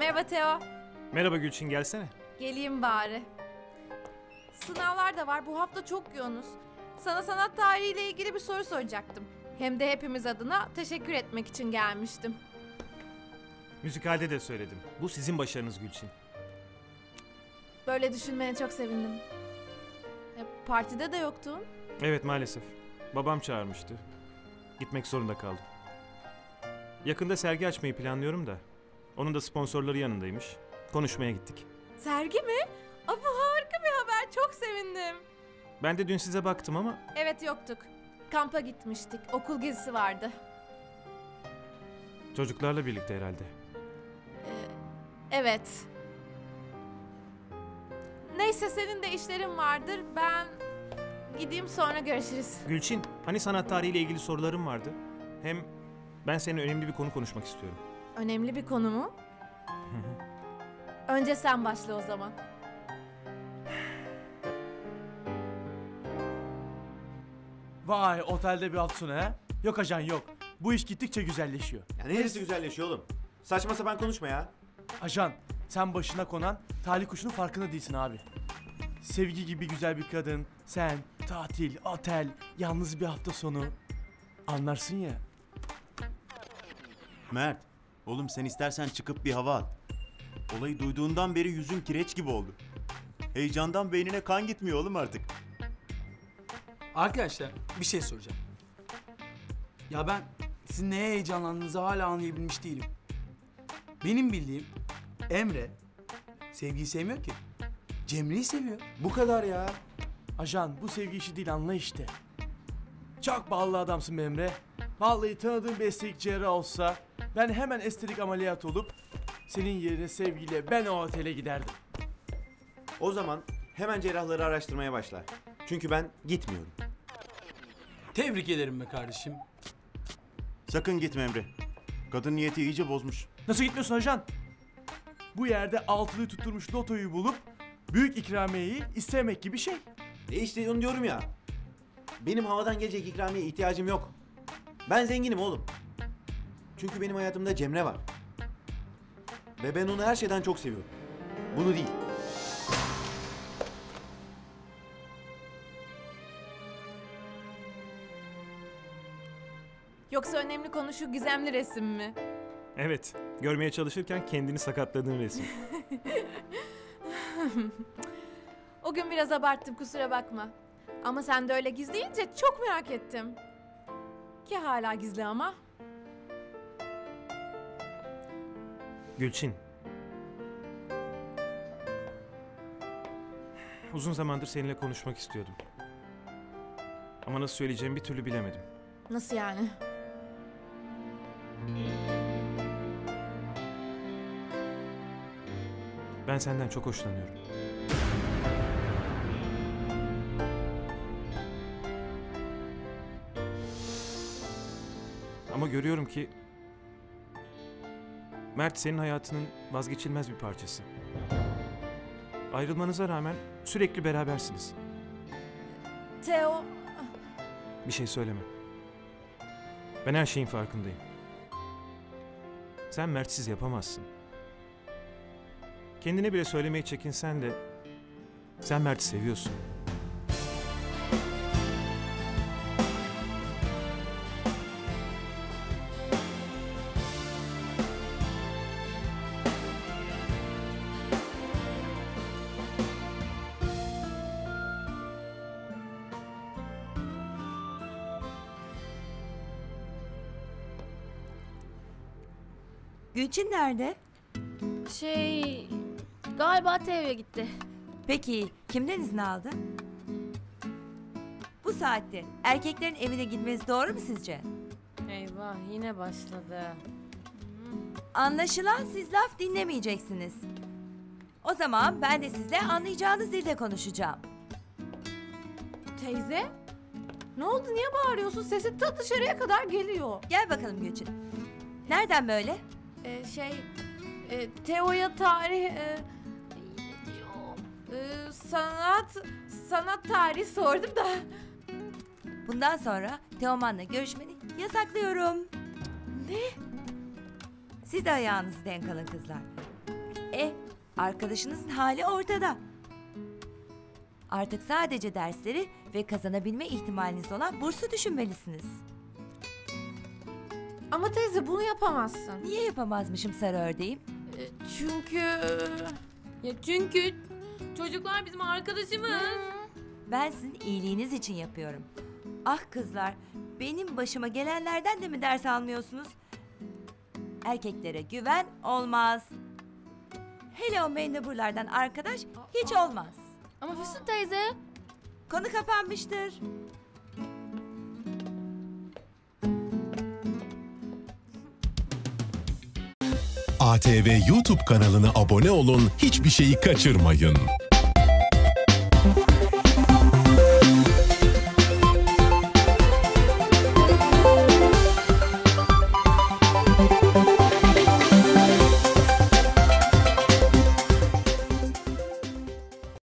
Merhaba Teo. Merhaba Gülçin, gelsene. Geleyim bari. Sınavlar da var. Bu hafta çok yoğunuz. Sana sanat tarihiyle ilgili bir soru soracaktım. Hem de hepimiz adına teşekkür etmek için gelmiştim. Müzikalde de söyledim. Bu sizin başarınız Gülçin. Böyle düşünmeye çok sevindim. Partide de yoktun. Evet, maalesef. Babam çağırmıştı. Gitmek zorunda kaldım. Yakında sergi açmayı planlıyorum da. Onun da sponsorları yanındaymış. Konuşmaya gittik. Sergi mi? Bu harika bir haber. Çok sevindim. Ben de dün size baktım ama... Evet, yoktuk. Kampa gitmiştik. Okul gezisi vardı. Çocuklarla birlikte herhalde. Evet. Neyse, senin de işlerin vardır. Ben gideyim, sonra görüşürüz. Gülçin, hani sanat tarihiyle ilgili sorularım vardı. Hem ben seninle önemli bir konu konuşmak istiyorum. Önemli bir konu mu? Önce sen başla o zaman. Vay, otelde bir hafta sonu he? Yok ajan yok. Bu iş gittikçe güzelleşiyor. Ya neresi güzelleşiyor oğlum? Saçma sapan konuşma ya. Ajan, sen başına konan talih kuşunun farkında değilsin abi. Sevgi gibi güzel bir kadın, sen, tatil, otel, yalnız bir hafta sonu. Anlarsın ya. Mert, oğlum sen istersen çıkıp bir hava at. Olayı duyduğundan beri yüzün kireç gibi oldu. Heyecandan beynine kan gitmiyor oğlum artık. Arkadaşlar bir şey soracağım. Ya ben sizin neye heyecanlandığınızı hala anlayabilmiş değilim. Benim bildiğim Emre sevgiyi sevmiyor ki. Cemre'yi seviyor. Bu kadar ya. Ajan, bu sevgi işi değil, anla işte. Çok ballı adamsın be Emre. Vallahi tanıdığım bir estetik cerrah olsa ben hemen estetik ameliyat olup senin yerine sevgiyle ben o otele giderdim. O zaman hemen cerrahları araştırmaya başla. Çünkü ben gitmiyorum. Tebrik ederim be kardeşim. Sakın gitme Emre. Kadın niyeti iyice bozmuş. Nasıl gitmiyorsun ajan? Bu yerde altılığı tutturmuş lotoyu bulup büyük ikramiyeyi istemek gibi şey. İşte onu diyorum ya. Benim havadan gelecek ikramiye ihtiyacım yok. Ben zenginim oğlum. Çünkü benim hayatımda Cemre var. Ve ben onu her şeyden çok seviyorum. Bunu değil. Yoksa önemli konu şu gizemli resim mi? Evet, görmeye çalışırken kendini sakatladığın resim. O gün biraz abarttım, kusura bakma. Ama sen de öyle gizleyince çok merak ettim. Ki hala gizli ama. Gülçin. Uzun zamandır seninle konuşmak istiyordum. Ama nasıl söyleyeceğimi bir türlü bilemedim. Nasıl yani? Ben senden çok hoşlanıyorum. Ama görüyorum ki Mert senin hayatının vazgeçilmez bir parçası. Ayrılmanıza rağmen sürekli berabersiniz. Teo... Bir şey söyleme. Ben her şeyin farkındayım. Sen Mert'siz yapamazsın. Kendine bile söylemeye çekinsen de sen Mert'i seviyorsun. Gülçin nerede? Galiba Teo'ya gitti. Peki kimden izin aldı? Bu saatte erkeklerin evine gitmesi doğru mu sizce? Eyvah, yine başladı. Anlaşılan siz laf dinlemeyeceksiniz. O zaman ben de sizle anlayacağınız dilde konuşacağım. Teyze? Ne oldu, niye bağırıyorsun? Sesi ta dışarıya kadar geliyor. Gel bakalım Gülçin. Nereden böyle? Teo'ya tarih... sanat tarihi sordum da. Bundan sonra Teoman'la görüşmeni yasaklıyorum. Ne? Siz de ayağınızı denk alın kızlar. Arkadaşınızın hali ortada. Artık sadece dersleri ve kazanabilme ihtimaliniz olan bursu düşünmelisiniz. Ama teyze bunu yapamazsın. Niye yapamazmışım sarı ördeğim? Çünkü... Ya çünkü çocuklar bizim arkadaşımız. Ben sizin iyiliğiniz için yapıyorum. Ah kızlar, benim başıma gelenlerden de mi ders almıyorsunuz? Erkeklere güven olmaz. Hele o mendeburlardan arkadaş hiç olmaz. Ama Füsun teyze. Konu kapanmıştır. ATV YouTube kanalına abone olun, hiçbir şeyi kaçırmayın.